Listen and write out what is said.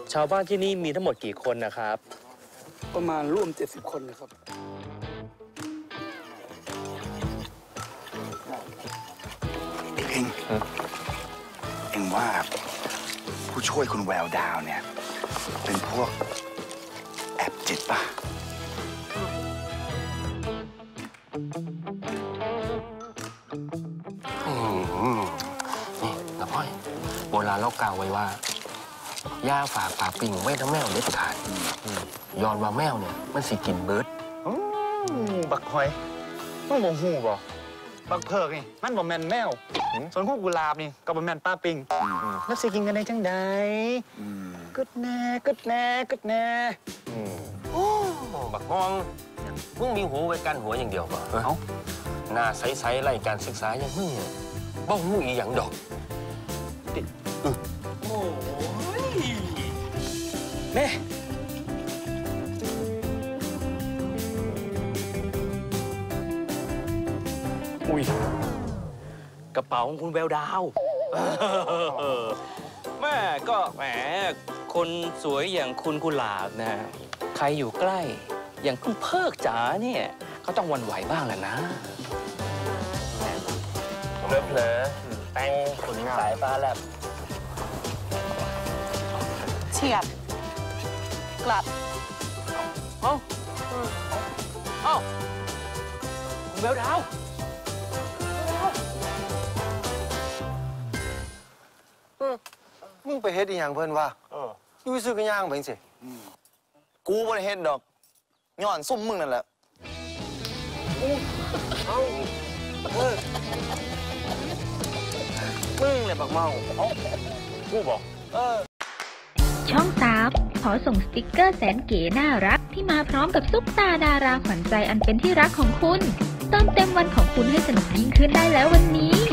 ชาวบ้านที่นี่มีทั้งหมดกี่คนนะครับประมาณร่วม70 คนนะครับเอ็งว่าผู้ช่วยคุณแววดาวเนี่ยเป็นพวกแอบจิตป่ะนี่น้าพ่อยโบราณเรากล่าวไว้ว่าย่าฝากปลาปิ่งไว้ทั้งแมวเด็ดขาดย้อนว่าแมวเนี่ยมันสิกินเบิร์ดบักหอยต้องบ่หูบ่บักเพิกนี่มันบ่แม่นแมวส่วนพวกกุหลาบนี่ก็บ่แม่นป้าปิงแล้วสิกินกันได้จังใดกึดแน่กึดแน่กึดแน่โอ้บักมองมึงมีหูไว้กันหัวอย่างเดียวป่ะเอ้าหน้าใสๆไล่การศึกษาอย่างมึงบ่หูอีหยังดอกโอ้ยแม่อุ้ยกระเป๋าของคุณแววดาวแม่ก็แหมคนสวยอย่างคุณกุหลาบนะใครอยู่ใกล้อย่างคุณเพิกจ๋าเนี่ยเขาต้องหวั่นไหวบ้างแหละนะเผลอแป้งขุนสายฟ้าแลบเฉียบกลับเอ้าคุณแววดาวมึงไปเฮ็ดอีหยังเพิ่นวะอยู่ซื่อก็ย่างไปจังซี่กูบ่ได้เฮ็ดดอกย้อนซุ่มมึงนั่นแหละมึงแหละบักเมากูบอกช่อง3ขอส่งสติกเกอร์แสนเก๋น่ารักที่มาพร้อมกับซุปตาดาราขวัญใจอันเป็นที่รักของคุณเติมเต็มวันของคุณให้สนุกยิ่งขึ้นได้แล้ววันนี้